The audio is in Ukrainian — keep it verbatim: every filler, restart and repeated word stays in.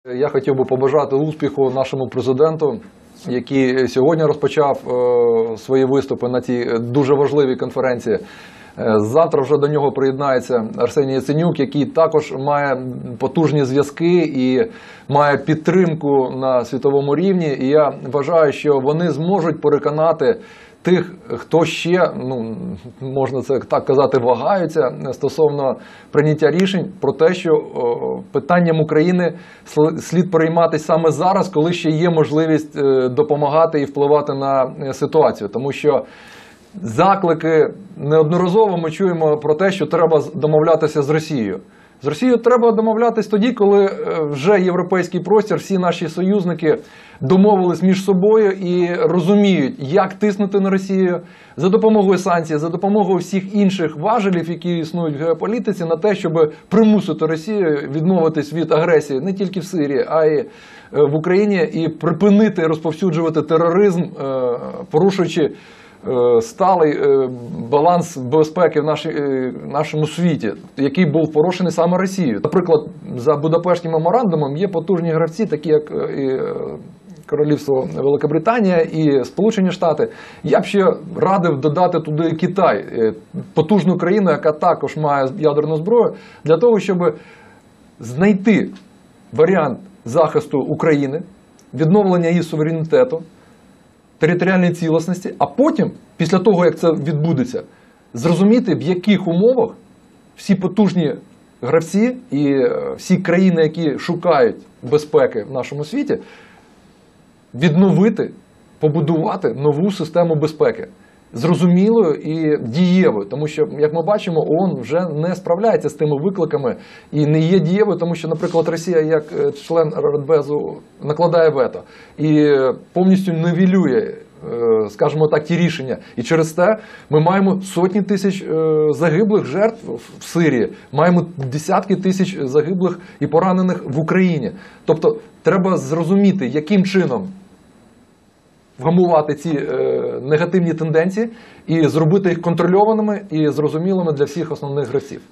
Я хотів би побажати успіху нашому президенту, який сьогодні розпочав свої виступи на цій дуже важливій конференції. Завтра вже до нього приєднається Арсеній Яценюк, який також має потужні зв'язки і має підтримку на світовому рівні. І я вважаю, що вони зможуть переконати тих, хто ще, ну, можна це так казати, вагаються стосовно прийняття рішень про те, що о, питанням України слід перейматися саме зараз, коли ще є можливість е, допомагати і впливати на ситуацію. Тому що заклики неодноразово ми чуємо про те, що треба домовлятися з Росією. З Росією треба домовлятися тоді, коли вже європейський простір, всі наші союзники домовились між собою і розуміють, як тиснути на Росію за допомогою санкцій, за допомогою всіх інших важелів, які існують в геополітиці, на те, щоб примусити Росію відмовитись від агресії не тільки в Сирії, а й в Україні, і припинити розповсюджувати тероризм, порушуючи сталий баланс безпеки в нашому світі, який був порушений саме Росією. Наприклад, за Будапештським меморандумом є потужні гравці, такі як і Королівство Великобританія і Сполучені Штати. Я б ще радив додати туди Китай, потужну країну, яка також має ядерну зброю, для того, щоб знайти варіант захисту України, відновлення її суверенітету, територіальної цілісності, а потім, після того, як це відбудеться, зрозуміти, в яких умовах всі потужні гравці і всі країни, які шукають безпеки в нашому світі, відновити, побудувати нову систему безпеки. Зрозумілою і дієвою, тому що, як ми бачимо, ООН вже не справляється з тими викликами і не є дієвою, тому що, наприклад, Росія як член Радбезу накладає вето і повністю нівелює, скажімо так, ті рішення. І через те ми маємо сотні тисяч загиблих жертв в Сирії, маємо десятки тисяч загиблих і поранених в Україні. Тобто треба зрозуміти, яким чином вгамувати ці е, негативні тенденції і зробити їх контрольованими і зрозумілими для всіх основних гравців.